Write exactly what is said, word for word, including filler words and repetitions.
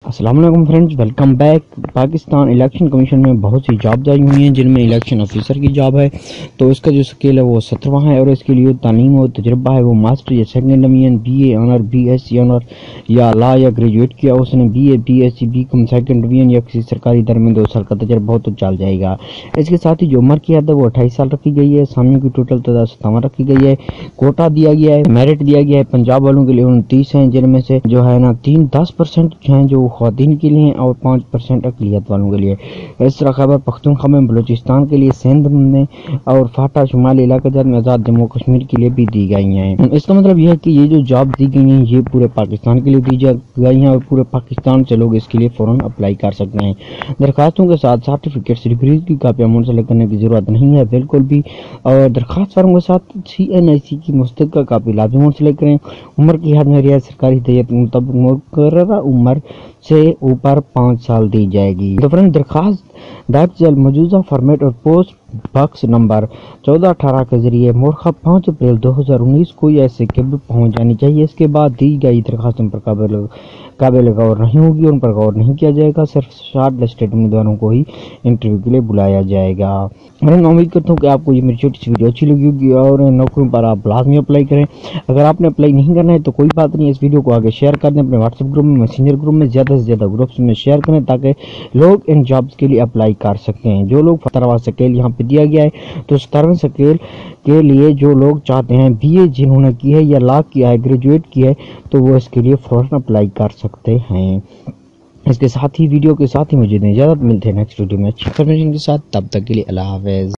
السلام علیکم friends, welcome back. Pakistan election commission میں بہت سی جاب آئی ہوئی ہیں، جن میں الیکشن آفیسر کی جاب ہے، تو اس کا جو اسکیل ہے وہ سترواں ہے، اور اس کے لیے تعلیم و تجربہ ہے وہ ماسٹر یا second division, B A honour, B S C honour یا لا یا گریجویٹ کیا اس نے، B A B S C B com second division یا کسی سرکاری ادارے میں دو سال کا تجربہ ہو تو چل جائے گا۔ اس کے ساتھ ہی جو عمر کی حد ہے وہ اٹھائیس سال رکھی گئی ہے، اسامیوں کی ٹوٹل تعداد ستاون رکھی گئی ہے، کوٹا دیا گیا ہے، میرٹ دیا گیا ہے۔ پنجاب والوں کے لیے انتیس ہیں، جن میں سے جو ہے نا تین دس پرسینٹ ہیں جو خواتین کے لیے اور پانچ پرسینٹ اقلیت والوں کے لیے۔ اس طرح خیبر پختونخوا میں، بلوچستان کے لیے، سندھ میں اور فاٹا شمالی علاقہ جات میں آزاد جموں کشمیر کے لیے بھی دی گئی ہیں۔ اس کا مطلب یہ ہے کہ یہ جو جاب دی گئی ہیں یہ پورے پاکستان کے لیے دی گئی ہیں، اور پورے پاکستان سے لوگ اس کے لیے فوراً اپلائی کر سکتے ہیں۔ درخواستوں کے ساتھ سرٹیفکیٹس ڈگریز کی کاپیاں منسلک کرنے کی ضرورت نہیں ہے بالکل بھی، اور درخواست فارم کے ساتھ سی این آئی سی کی مستقل کاپی لازمی منسلک کریں۔ عمر کی حد میں ریاست سرکاری ہدایت کے مطابق مقررہ عمر سے اوپر پانچ سال دی جائے گی۔ ڈفرنٹ درخواست ڈائٹ جیل موجودہ فارمیٹ اور پوسٹ باکس نمبر چودہ اٹھارہ کے ذریعے مورخہ پانچ اپریل دو ہزار انیس کو یا اس سے قبل پہنچ جانی چاہیے۔ اس کے بعد دی گئی درخواستوں پر قابل قابل غور نہیں ہوگی، ان پر غور نہیں کیا جائے گا، صرف شارٹ لسٹڈ امیدواروں کو ہی انٹرویو کے لیے بلایا جائے گا۔ میں امید کرتا ہوں کہ آپ کو یہ میری چھوٹی سی ویڈیو اچھی لگی ہوگی، اور نوکریوں پر آپ لازمی اپلائی کریں۔ اگر آپ نے اپلائی نہیں کرنا ہے تو کوئی بات نہیں، اس ویڈیو کو آگے شیئر کر دیں اپنے واٹس ایپ گروپ میں، میسنجر گروپ میں، زیادہ سے زیادہ گروپس میں شیئر کریں تاکہ لوگ ان جابس کے لیے اپلائی کر سکیں۔ جو لوگ سترواں سکیل یہاں پہ دیا گیا ہے، تو سترواں سکیل کے لیے جو لوگ چاہتے ہیں بی اے جنہوں نے کی ہے یا لا کیا ہے، گریجویٹ کیا ہے، تو وہ اس کے لیے فوراً اپلائی کر سکتے ہیں۔ اس کے ساتھ ہی ویڈیو کے ساتھ ہی مجھے اجازت، ملتے ہیں نیکسٹ ویڈیو میں اچھی انفارمیشن کے ساتھ، تب تک کے لیے اللہ حافظ۔